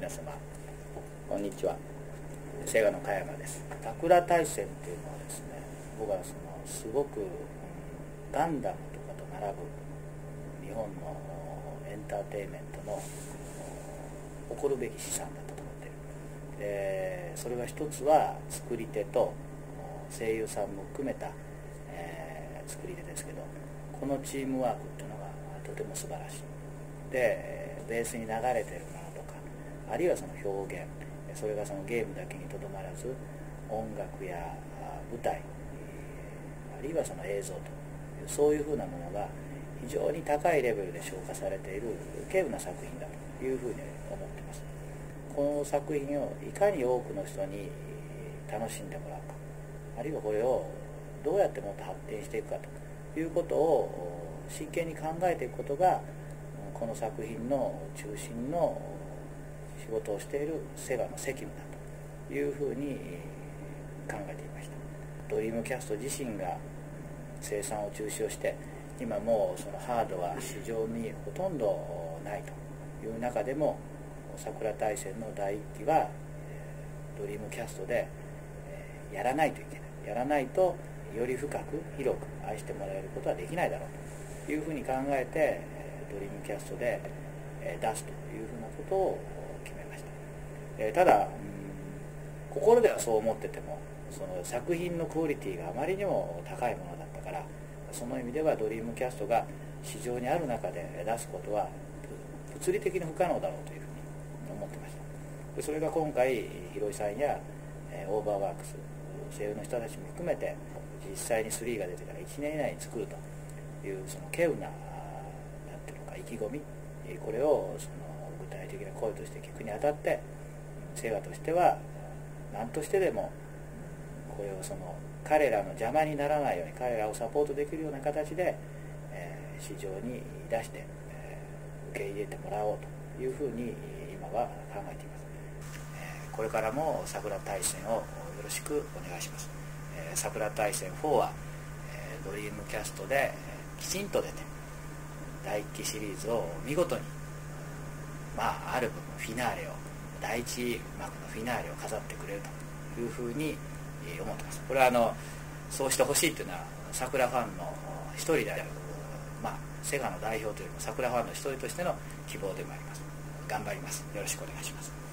皆様こんにちは。セガの加山です。桜大戦っていうのはですね、僕はすごくガンダムとかと並ぶ日本のエンターテインメントの誇るべき資産だと思っている。それが一つは作り手と声優さんも含めた、作り手ですけど、このチームワークっていうのがとても素晴らしい。でベースに流れているものとか、あるいはその表現、それがそのゲームだけにとどまらず音楽や舞台、あるいはその映像というそういうふうなものが非常に高いレベルで消化されている稀有な作品だというふうに思っています。この作品をいかに多くの人に楽しんでもらうか、あるいはこれをどうやってもっと発展していくかということを真剣に考えていくことがこの作品の中心の仕事をしているセガの責務だというふうに考えていました。ドリームキャスト自身が生産を中止をして、今もうそのハードは市場にほとんどないという中でも、桜大戦の第一期はドリームキャストでやらないといけない、やらないとより深く広く愛してもらえることはできないだろうというふうに考えて、ドリームキャストで出すというふうなことを決めました。ただ心ではそう思ってても、その作品のクオリティがあまりにも高いものだったから、その意味ではドリームキャストが市場にある中で出すことは物理的に不可能だろうというふうに思ってました。でそれが今回ヒロイさんやオーバーワークス声優の人たちも含めて、実際に3が出てから1年以内に作るというその稀有な意気込み、これをその具体的な声として聞くにあたって、セガとしては何としてでもこれをその彼らの邪魔にならないように、彼らをサポートできるような形で、市場に出して、受け入れてもらおうというふうに今は考えています。これからも桜大戦をよろしくお願いします。桜大戦4はドリームキャストできちんと出て、第1期シリーズを見事に、ある部分フィナーレを、第一幕のフィナーレを飾ってくれるというふうに思ってます。これはそうしてほしいというのは桜ファンの一人である、セガの代表というよりも桜ファンの一人としての希望でもあります。頑張ります。よろしくお願いします。